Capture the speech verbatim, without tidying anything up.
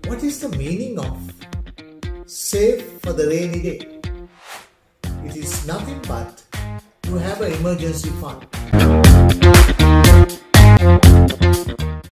What is the meaning of save for the rainy day? It is nothing but to have an emergency fund.